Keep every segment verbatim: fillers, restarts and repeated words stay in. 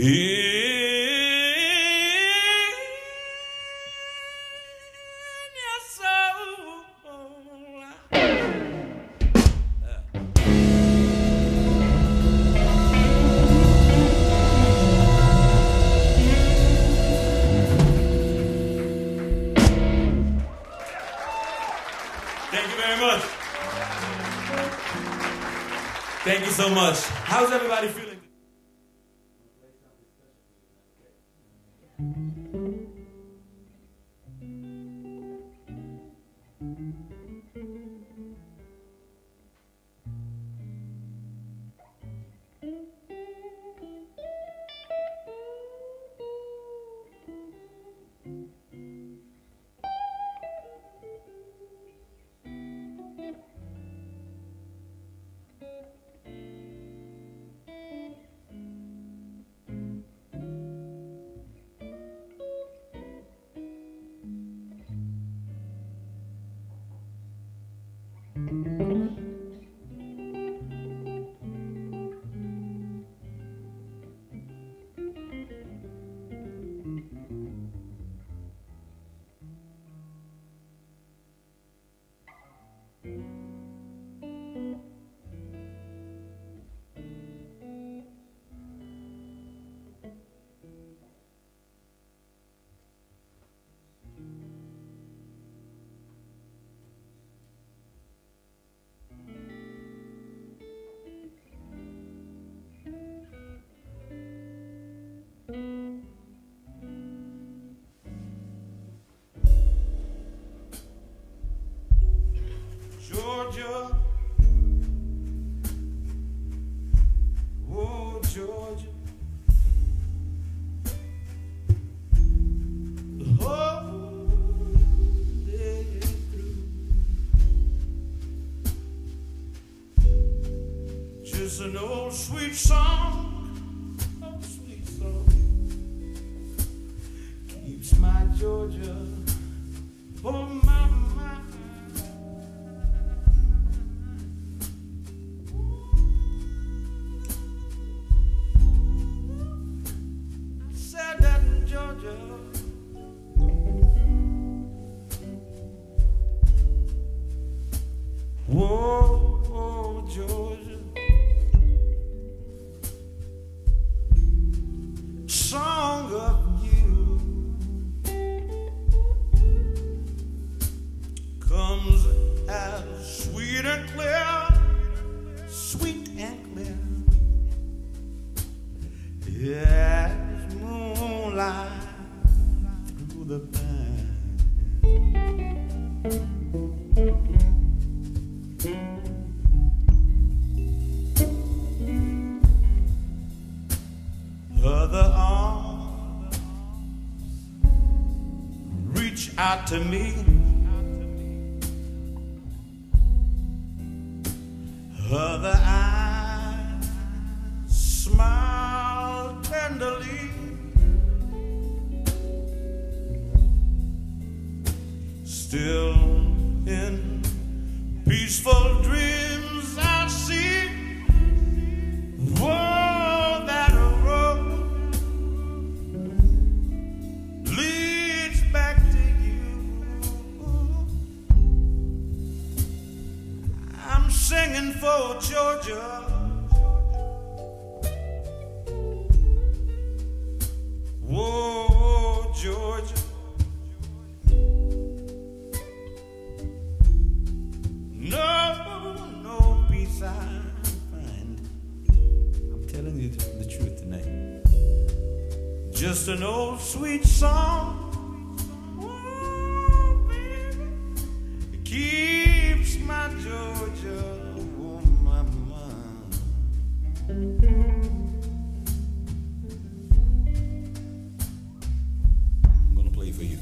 Thank you very much. Thank you so much. How's everybody feeling? Georgia, oh Georgia, the whole day through, just an old sweet song, a sweet song, keeps my Georgia on my mind. Georgia, whoa, Georgia, song of you comes as sweet and clear, sweet and clear, yeah. Through the pine, other arms reach out to me, other eyes smile tenderly. Still in peaceful dreams I see, whoa, that road leads back to you. I'm singing for Georgia, whoa, Georgia. No, no peace I find. I'm telling you the truth tonight. Just an old sweet song. Oh, baby, it keeps my Georgia on my mind. I'm gonna play for you.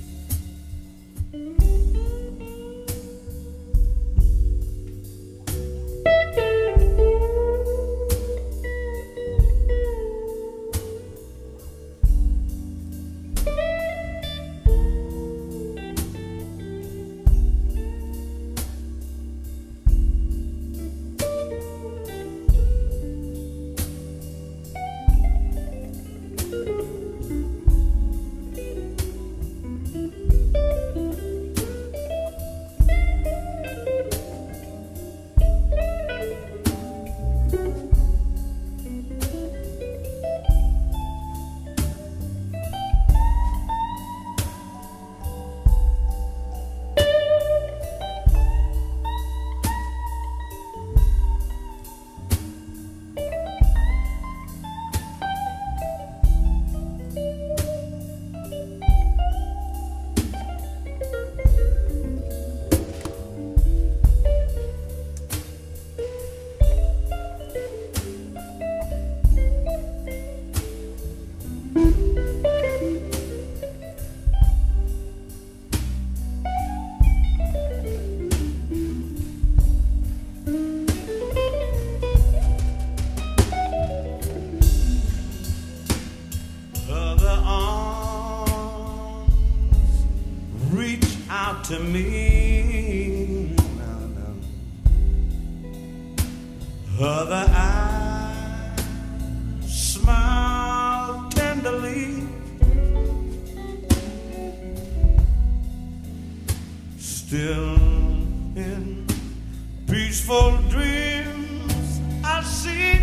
to me. No, no. Other eyes smile tenderly, still in peaceful dreams I see.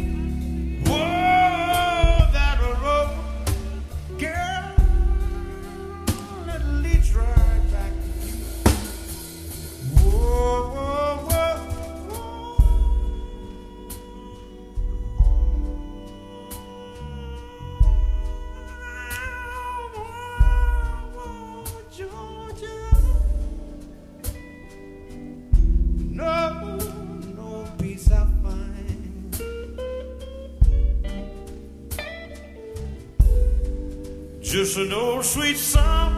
Whoa, that road, girl, that leads right back to you. Whoa, whoa, whoa, whoa, Georgia. No, no peace I find. Just an old sweet song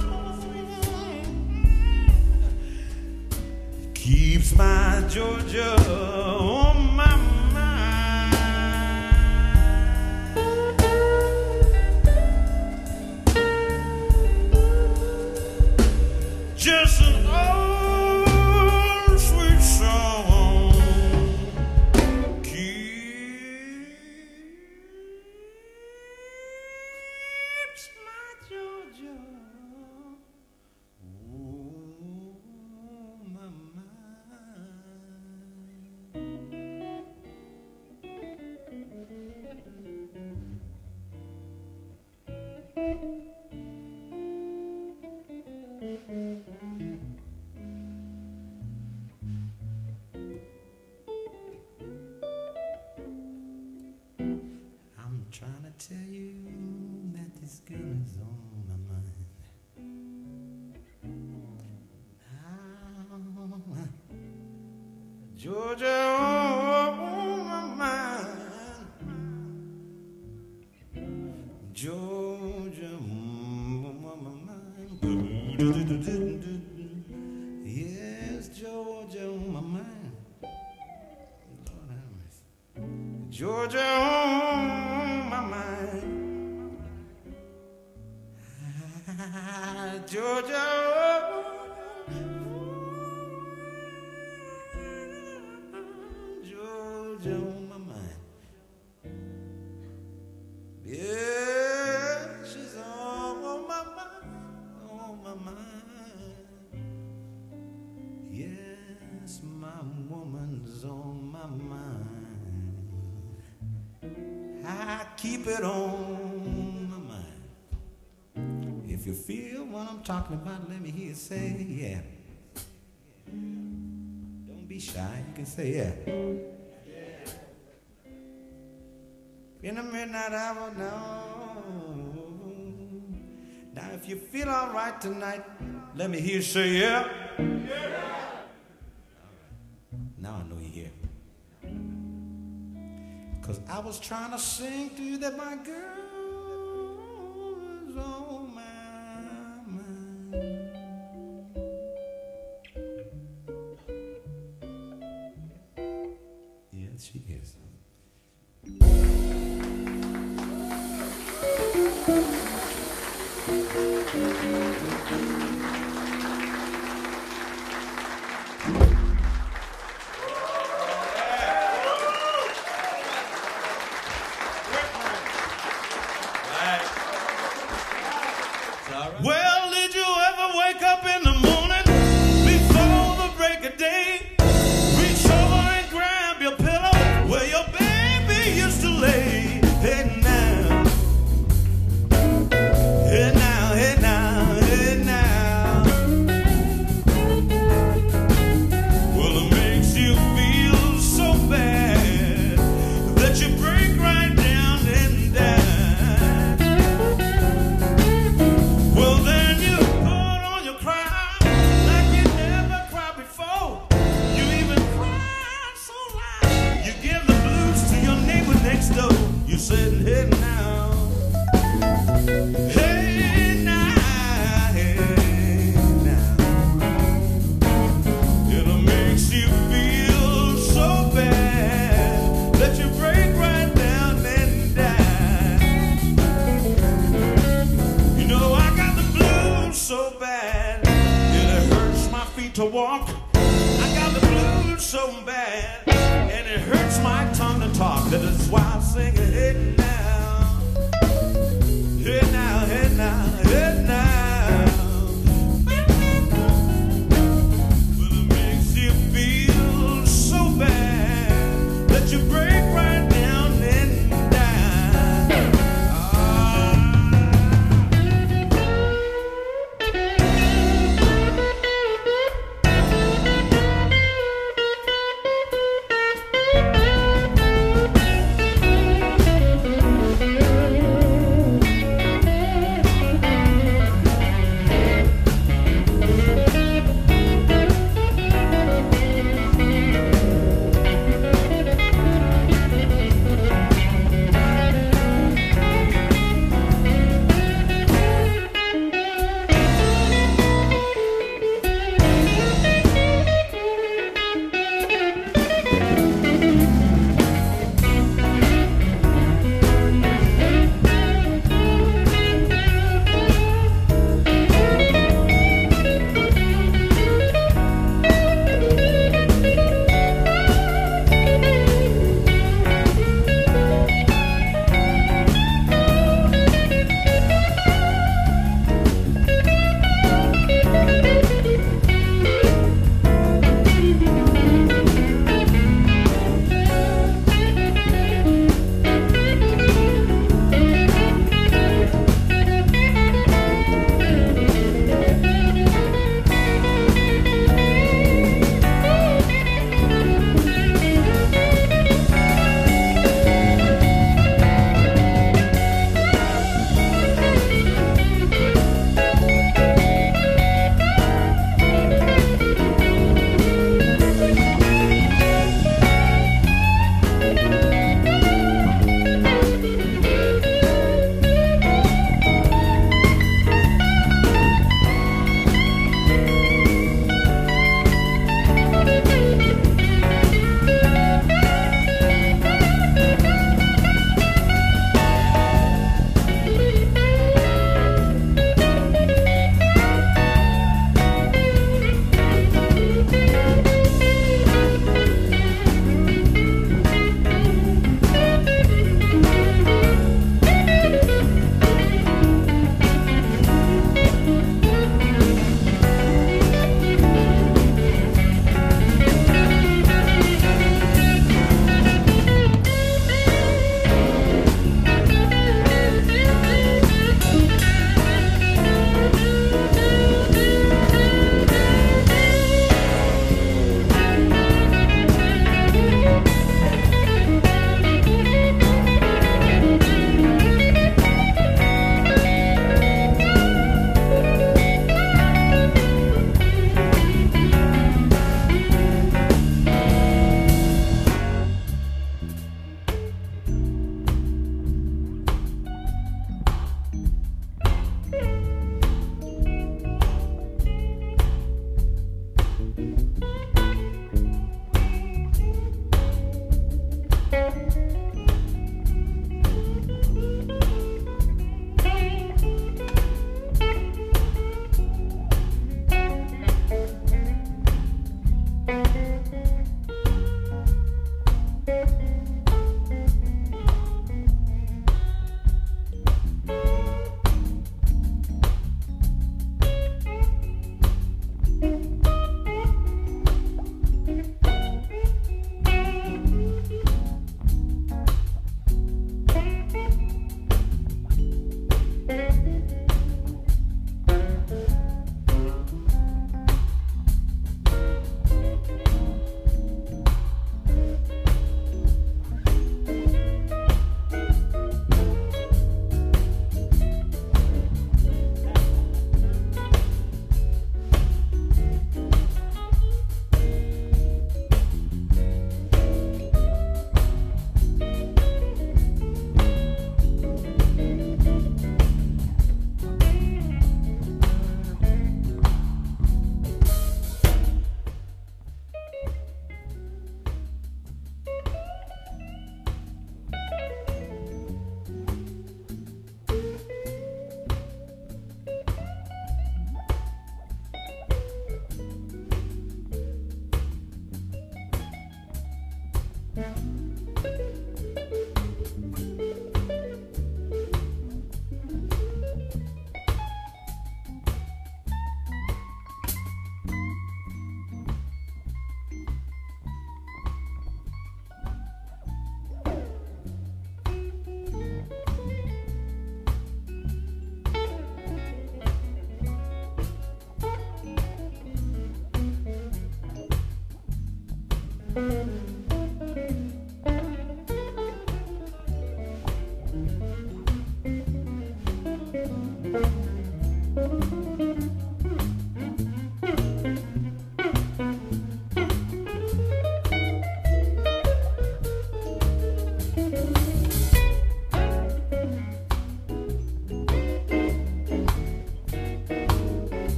keeps my Georgia on my mind. Just an old sweet song keeps my Georgia on my I'm trying to tell you that this girl is on my mind. Now, Georgia on my mind. Georgia on my mind. Yes, Georgia on my mind. Lord have mercy. Georgia on my mind. Georgia, Georgia on my mind. Yeah, she's on my mind, on my mind. Yes, my woman's on my mind. I keep it on my mind. If you feel what I'm talking about, let me hear you say yeah. Don't be shy, you can say yeah. In the midnight hour now. Now if you feel all right tonight, let me hear you say yeah. Yeah. All right. Now I know you're here. Cause I was trying to sing to you that my girl is on my mind. Yes, she is. Well, did you ever wake up in the morning before the break of day? Reach over and grab your pillow where your baby used to lay. Hey now, hey now, hey now, hey now. Well, it makes you feel so bad that you break right down and die. Well, then you put on your cry like you never cried before. You even cried so loud you give the blues to your neighbor next door. You said, hey now, hey now, hey now. It makes you feel so bad that you break right down and die. You know I got the blues so bad it hurts my to walk. I got the blues so bad, and it hurts my tongue to talk. That is why I sing, hey now, hey now, hey now, hey now. But it makes you feel so bad that you break right down and die. Ah.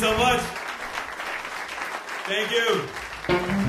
so much. Thank you.